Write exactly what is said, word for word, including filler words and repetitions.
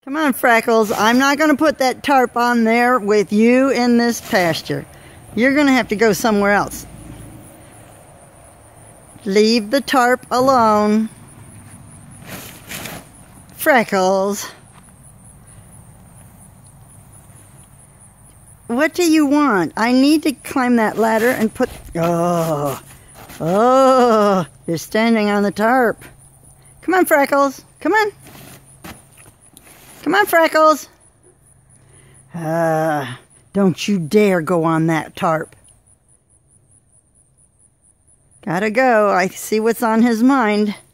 Come on, Freckles. I'm not going to put that tarp on there with you in this pasture. You're going to have to go somewhere else. Leave the tarp alone. Freckles. What do you want? I need to climb that ladder and put... Oh, oh, you're standing on the tarp. Come on, Freckles. Come on. Come on, Freckles. Ah, uh, don't you dare go on that tarp. Gotta go. I see what's on his mind.